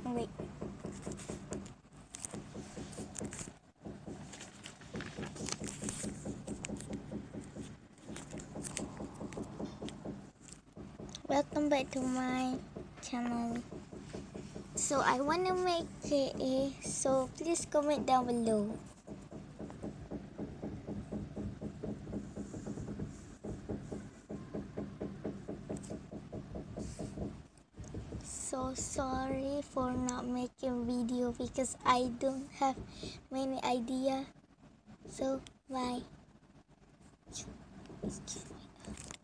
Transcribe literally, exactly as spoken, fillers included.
Wait. Welcome back to my channel. So I want to make K A, so please comment down below. So sorry for not making video because I don't have many idea. So bye. Excuse me.